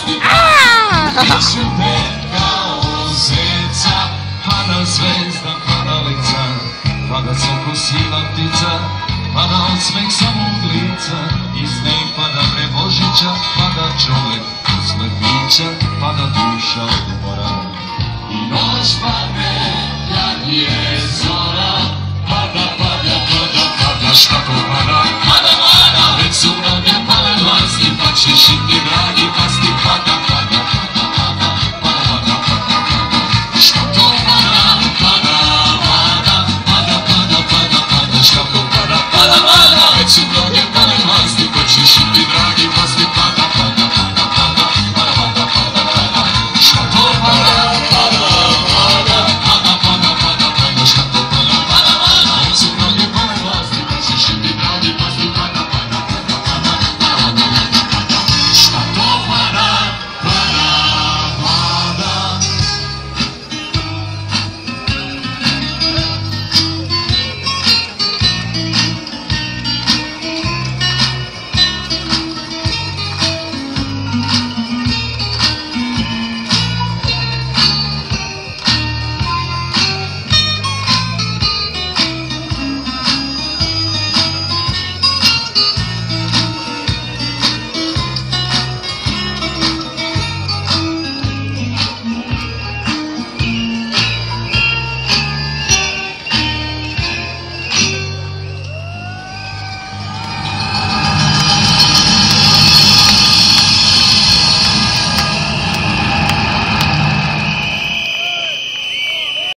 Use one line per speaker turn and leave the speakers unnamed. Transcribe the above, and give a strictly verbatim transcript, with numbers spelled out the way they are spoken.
Pada zvezda, pada lica, pada soko siva ptica, pada osmeh samog lica, iz njih pada bre Božića, pada čovek posle pića, pada duša od mora. I noć padne, jak je zora, pada, pada, pada, pada, šta to